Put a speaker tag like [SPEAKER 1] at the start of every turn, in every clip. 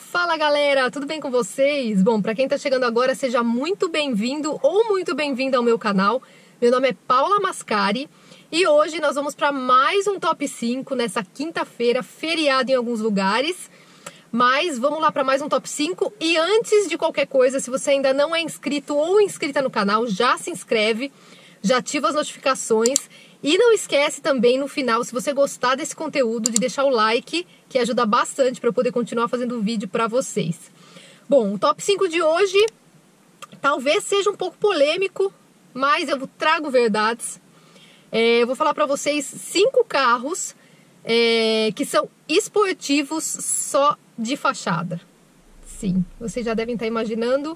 [SPEAKER 1] Fala galera, tudo bem com vocês? Bom, para quem tá chegando agora, seja muito bem-vindo ou muito bem-vinda ao meu canal. Meu nome é Paula Mascari e hoje nós vamos para mais um Top 5 nessa quinta-feira, feriado em alguns lugares. Mas vamos lá para mais um Top 5 e antes de qualquer coisa, se você ainda não é inscrito ou inscrita no canal, já se inscreve, já ativa as notificações. E não esquece também no final, se você gostar desse conteúdo, de deixar o like, que ajuda bastante para eu poder continuar fazendo vídeo para vocês. Bom, o top 5 de hoje talvez seja um pouco polêmico, mas eu trago verdades. Eu vou falar para vocês 5 carros que são esportivos só de fachada. Sim, vocês já devem estar imaginando.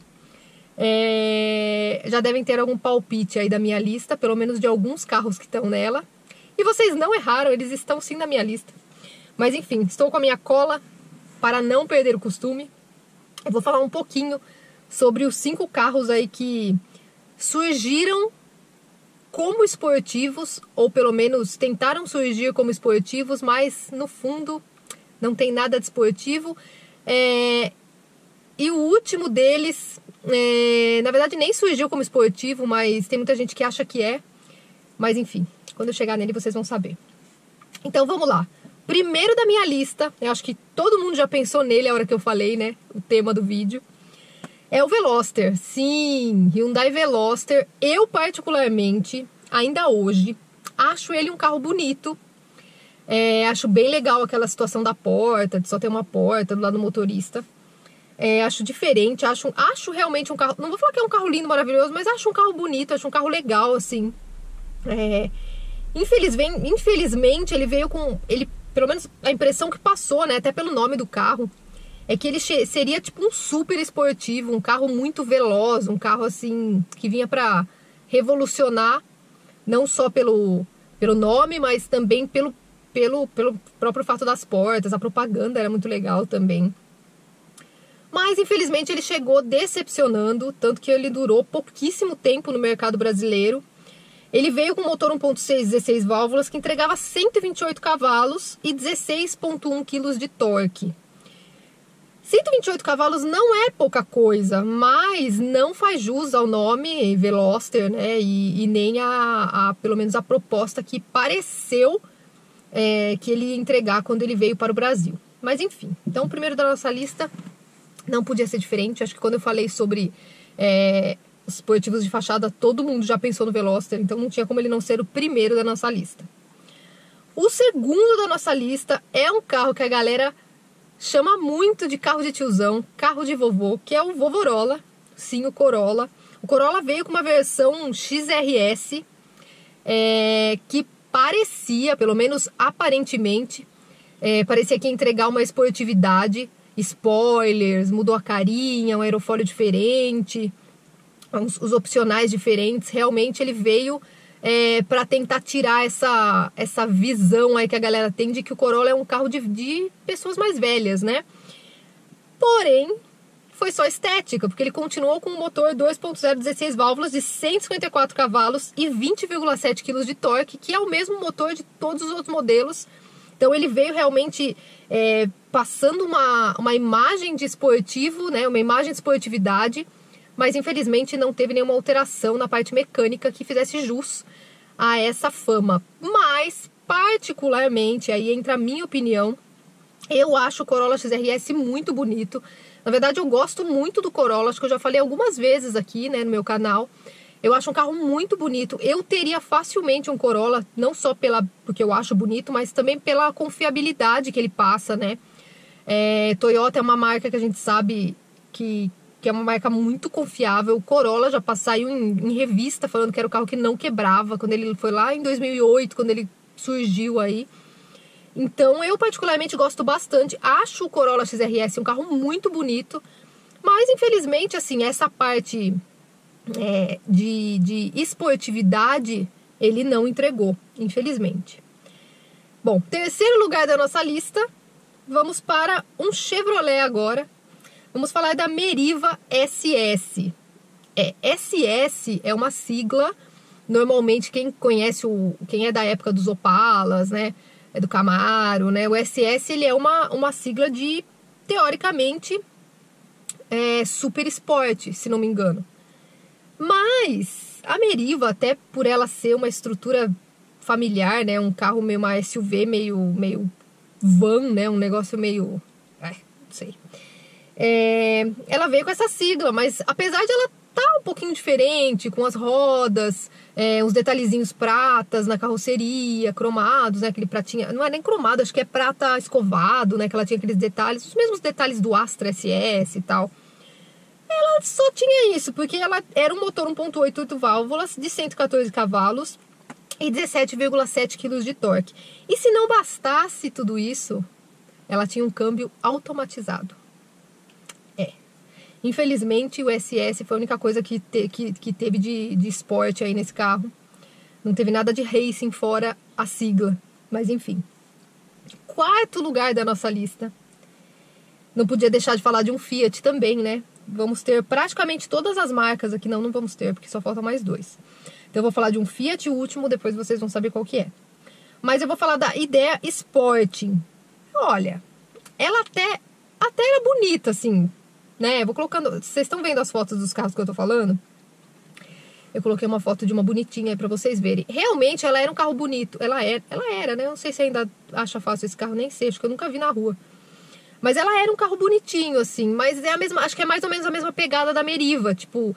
[SPEAKER 1] Já devem ter algum palpite aí da minha lista, pelo menos de alguns carros que estão nela. E vocês não erraram, eles estão sim na minha lista. Mas enfim, estou com a minha cola para não perder o costume. Eu vou falar um pouquinho sobre os 5 carros aí que surgiram como esportivos, ou pelo menos tentaram surgir como esportivos, mas no fundo não tem nada de esportivo. E o último deles, na verdade nem surgiu como esportivo, mas tem muita gente que acha que é. Mas enfim, quando eu chegar nele vocês vão saber. Então vamos lá. Primeiro da minha lista, eu acho que todo mundo já pensou nele a hora que eu falei, né? O tema do vídeo. É o Veloster. Sim, Hyundai Veloster. Eu particularmente, ainda hoje, acho ele um carro bonito. Acho bem legal aquela situação da porta, de só ter uma porta do lado do motorista. Acho diferente, acho realmente um carro... Não vou falar que é um carro lindo, maravilhoso, mas acho um carro bonito, acho um carro legal, assim. Infelizmente, ele veio com... pelo menos a impressão que passou, né, até pelo nome do carro, é que ele seria tipo um super esportivo, um carro muito veloz, um carro, assim, que vinha pra revolucionar, não só pelo nome, mas também pelo próprio fato das portas, a propaganda era muito legal também. Mas, infelizmente, ele chegou decepcionando, tanto que ele durou pouquíssimo tempo no mercado brasileiro. Ele veio com motor 1.6, 16 válvulas, que entregava 128 cavalos e 16,1 kg de torque. 128 cavalos não é pouca coisa, mas não faz jus ao nome Veloster, né? E nem pelo menos a proposta que pareceu que ele ia entregar quando ele veio para o Brasil. Mas, enfim, então o primeiro da nossa lista... Não podia ser diferente, acho que quando eu falei sobre os esportivos de fachada, todo mundo já pensou no Veloster, então não tinha como ele não ser o primeiro da nossa lista. O segundo da nossa lista é um carro que a galera chama muito de carro de tiozão, carro de vovô, que é o Vovorola, sim, o Corolla. O Corolla veio com uma versão XRS, que parecia, pelo menos aparentemente, parecia que ia entregar uma esportividade, spoilers, mudou a carinha, um aerofólio diferente, os opcionais diferentes. Realmente ele veio para tentar tirar essa visão aí que a galera tem de que o Corolla é um carro de pessoas mais velhas, né? Porém, foi só estética, porque ele continuou com um motor 2.0 16 válvulas de 154 cavalos e 20,7 kg de torque, que é o mesmo motor de todos os outros modelos. Então ele veio realmente passando uma imagem de esportivo, né, uma imagem de esportividade, mas infelizmente não teve nenhuma alteração na parte mecânica que fizesse jus a essa fama. Mas, particularmente, aí entra a minha opinião, eu acho o Corolla XRS muito bonito. Na verdade, eu gosto muito do Corolla, acho que eu já falei algumas vezes aqui, né, no meu canal. Eu acho um carro muito bonito. Eu teria facilmente um Corolla, não só porque eu acho bonito, mas também pela confiabilidade que ele passa, né? Toyota é uma marca que a gente sabe que é uma marca muito confiável. O Corolla já saiu em revista falando que era o carro que não quebrava, quando ele foi lá em 2008, quando ele surgiu aí. Então, eu particularmente gosto bastante. Acho o Corolla XRS um carro muito bonito, mas infelizmente, assim, essa parte... de esportividade ele não entregou, infelizmente. Bom, terceiro lugar da nossa lista, vamos para um Chevrolet agora. Vamos falar da Meriva SS. SS é uma sigla, normalmente quem conhece, quem é da época dos Opalas, né, do Camaro, né, o SS ele é uma sigla de teoricamente é super esporte, se não me engano. Mas a Meriva, até por ela ser uma estrutura familiar, né, um carro meio uma SUV, meio van, né, um negócio meio... não sei. Ela veio com essa sigla, mas apesar de ela tá um pouquinho diferente, com as rodas, uns detalhezinhos pratas na carroceria, cromados, né, aquele pratinha, não é nem cromado, acho que é prata escovado, né, que ela tinha aqueles detalhes, os mesmos detalhes do Astra SS e tal. Ela só tinha isso, porque ela era um motor 1.8 válvulas de 114 cavalos e 17,7 kg de torque. E se não bastasse tudo isso, ela tinha um câmbio automatizado. Infelizmente, o SS foi a única coisa que teve de esporte aí nesse carro. Não teve nada de racing fora a sigla. Mas enfim. Quarto lugar da nossa lista. Não podia deixar de falar de um Fiat também, né? Vamos ter praticamente todas as marcas aqui. Não vamos ter, porque só faltam mais dois. Então eu vou falar de um Fiat, o último, depois vocês vão saber qual que é. Mas eu vou falar da Idea Sporting. Olha, ela até era bonita, assim, né? Vou colocando... Vocês estão vendo as fotos dos carros que eu tô falando? Eu coloquei uma foto de uma bonitinha aí pra vocês verem. Realmente, ela era um carro bonito. Ela era, né? Eu não sei se ainda acha fácil esse carro, nem sei. Acho que eu nunca vi na rua. Mas ela era um carro bonitinho, assim. Mas é a mesma... Acho que é mais ou menos a mesma pegada da Meriva. Tipo,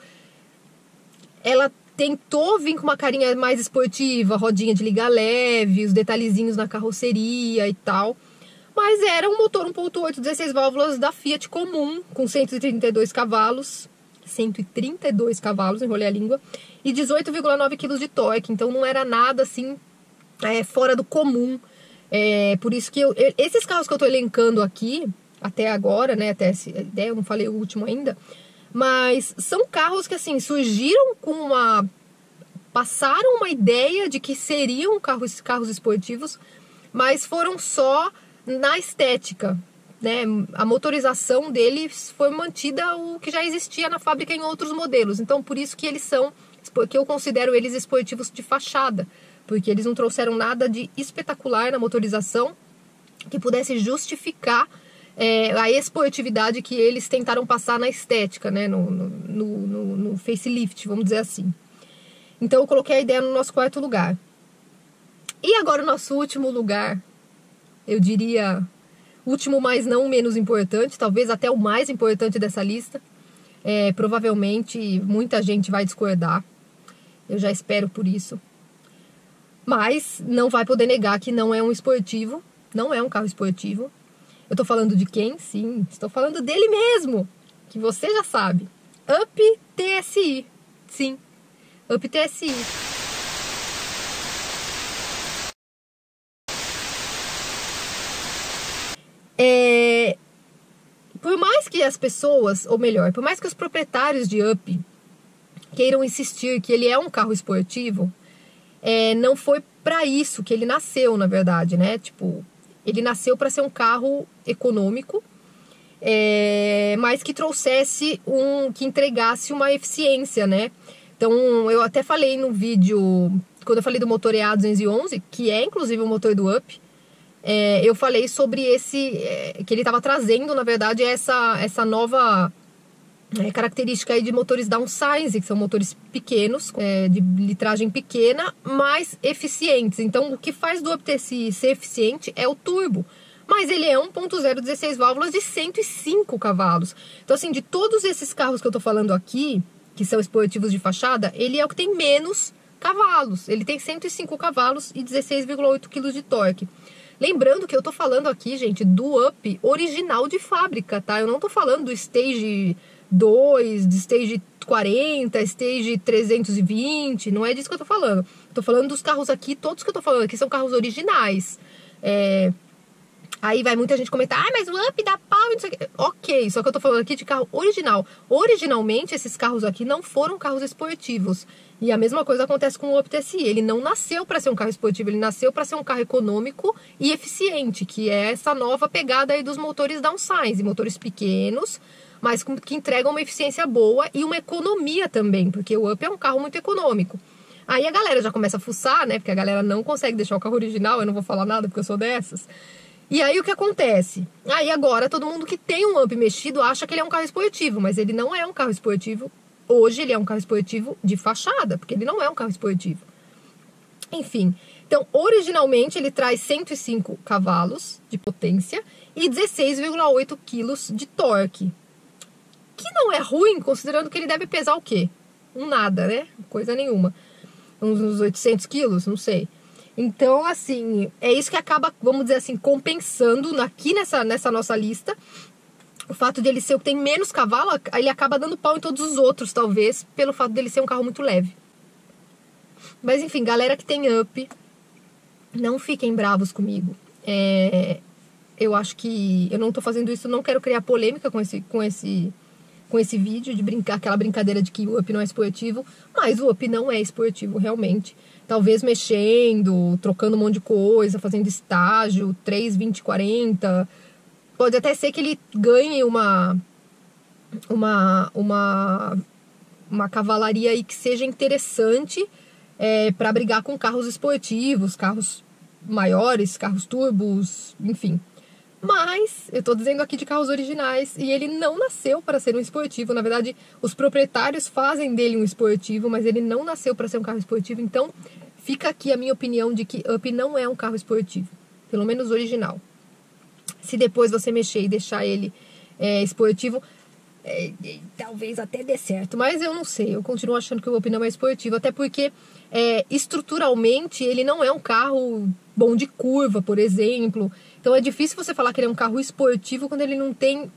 [SPEAKER 1] ela tentou vir com uma carinha mais esportiva. Rodinha de liga leve, os detalhezinhos na carroceria e tal. Mas era um motor 1.8, 16 válvulas da Fiat comum, com 132 cavalos. 132 cavalos, enrolei a língua. E 18,9 kg de torque. Então não era nada assim fora do comum. Por isso que esses carros que eu tô elencando aqui, até agora, né? Até essa ideia, eu não falei o último ainda. Mas são carros que assim, surgiram com passaram uma ideia de que seriam carros esportivos, mas foram só na estética, né? A motorização deles foi mantida o que já existia na fábrica em outros modelos. Então, por isso que eles são, que eu considero eles esportivos de fachada, porque eles não trouxeram nada de espetacular na motorização que pudesse justificar a esportividade que eles tentaram passar na estética, né? No facelift, vamos dizer assim. Então, eu coloquei a ideia no nosso quarto lugar. E agora o nosso último lugar, eu diria, último, mas não menos importante, talvez até o mais importante dessa lista. Provavelmente muita gente vai discordar, eu já espero por isso. Mas não vai poder negar que não é um esportivo, não é um carro esportivo. Eu tô falando de quem? Sim, estou falando dele mesmo, que você já sabe. Up TSI, sim, Up TSI. Por mais que as pessoas, ou melhor, por mais que os proprietários de Up queiram insistir que ele é um carro esportivo, não foi para isso que ele nasceu, na verdade, né? Tipo, ele nasceu para ser um carro econômico, mas que trouxesse que entregasse uma eficiência, né? Então, eu até falei no vídeo, quando eu falei do motor EA211, que é inclusive o motor do Up, eu falei sobre que ele estava trazendo, na verdade, essa nova característica aí de motores downsize, que são motores pequenos, de litragem pequena, mas eficientes. Então, o que faz do Up TSI ser eficiente é o turbo. Mas ele é 1.0 16 válvulas de 105 cavalos. Então, assim, de todos esses carros que eu tô falando aqui, que são esportivos de fachada, ele é o que tem menos cavalos. Ele tem 105 cavalos e 16,8 kg de torque. Lembrando que eu tô falando aqui, gente, do Up original de fábrica, tá? Eu não tô falando do Stage 2, de Stage 40, Stage 320, não é disso que eu tô falando. Eu tô falando dos carros aqui, todos que eu tô falando aqui são carros originais. Aí vai muita gente comentar, mas o Up dá pau e não sei o que. Ok, só que eu tô falando aqui de carro original. Originalmente, esses carros aqui não foram carros esportivos. E a mesma coisa acontece com o Up TSI. Ele não nasceu para ser um carro esportivo, ele nasceu para ser um carro econômico e eficiente, que é essa nova pegada aí dos motores downsize, motores pequenos, mas que entregam uma eficiência boa e uma economia também, porque o Up é um carro muito econômico. Aí a galera já começa a fuçar, né? Porque a galera não consegue deixar o carro original, eu não vou falar nada porque eu sou dessas. E aí o que acontece? Aí agora todo mundo que tem um Up mexido acha que ele é um carro esportivo, mas ele não é um carro esportivo. Hoje ele é um carro esportivo de fachada, porque ele não é um carro esportivo. Enfim, então originalmente ele traz 105 cavalos de potência e 16,8 quilos de torque. Que não é ruim, considerando que ele deve pesar o quê? Um nada, né? Coisa nenhuma. Uns 800 quilos, não sei. Então, assim, é isso que acaba, vamos dizer assim, compensando aqui nessa nossa lista. O fato de ele ser o que tem menos cavalo, ele acaba dando pau em todos os outros, talvez, pelo fato dele ser um carro muito leve. Mas, enfim, galera que tem Up, não fiquem bravos comigo. Eu acho que eu não tô fazendo isso, não quero criar polêmica com esse vídeo, de aquela brincadeira de que o Up não é esportivo, mas o Up não é esportivo, realmente. Talvez mexendo, trocando um monte de coisa, fazendo estágio, 3, 20, 40. Pode até ser que ele ganhe uma cavalaria aí que seja interessante para brigar com carros esportivos, carros maiores, carros turbos, enfim. Mas eu tô dizendo aqui de carros originais e ele não nasceu para ser um esportivo. Na verdade, os proprietários fazem dele um esportivo, mas ele não nasceu para ser um carro esportivo. Então, fica aqui a minha opinião de que Up não é um carro esportivo, pelo menos original. Se depois você mexer e deixar ele esportivo, talvez até dê certo, mas eu não sei. Eu continuo achando que o Up não é esportivo, até porque estruturalmente ele não é um carro bom de curva, por exemplo. Então é difícil você falar que ele é um carro esportivo quando ele não tem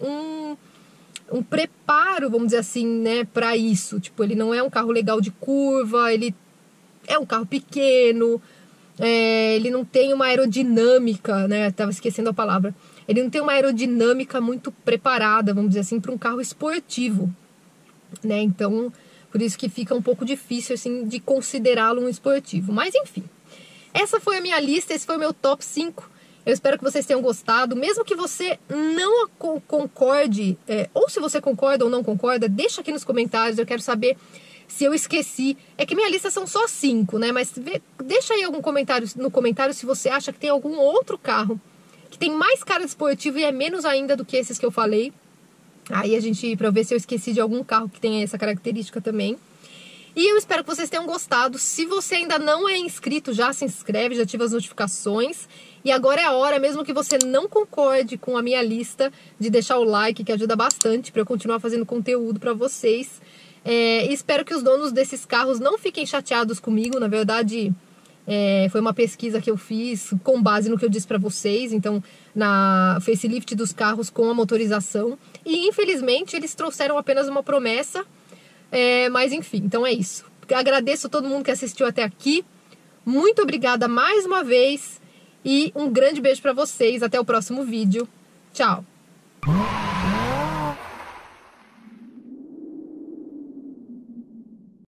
[SPEAKER 1] um preparo, vamos dizer assim, né, para isso. Tipo, ele não é um carro legal de curva, ele é um carro pequeno, ele não tem uma aerodinâmica, né, tava esquecendo a palavra. Ele não tem uma aerodinâmica muito preparada, vamos dizer assim, para um carro esportivo, né? Então, por isso que fica um pouco difícil, assim, de considerá-lo um esportivo. Mas, enfim, essa foi a minha lista, esse foi o meu top 5. Eu espero que vocês tenham gostado. Mesmo que você não concorde, ou se você concorda ou não concorda, deixa aqui nos comentários, eu quero saber se eu esqueci. É que minha lista são só 5, né? Mas deixa aí algum comentário no comentário se você acha que tem algum outro carro que tem mais cara de esportivo e é menos ainda do que esses que eu falei. Aí a gente, pra eu ver se eu esqueci de algum carro que tenha essa característica também. E eu espero que vocês tenham gostado. Se você ainda não é inscrito, já se inscreve, já ativa as notificações. E agora é a hora, mesmo que você não concorde com a minha lista, de deixar o like, que ajuda bastante para eu continuar fazendo conteúdo para vocês. E espero que os donos desses carros não fiquem chateados comigo. Na verdade, foi uma pesquisa que eu fiz com base no que eu disse para vocês. Então, na facelift dos carros com a motorização. E, infelizmente, eles trouxeram apenas uma promessa. Mas, enfim, então é isso. Agradeço a todo mundo que assistiu até aqui. Muito obrigada mais uma vez. E um grande beijo para vocês. Até o próximo vídeo. Tchau!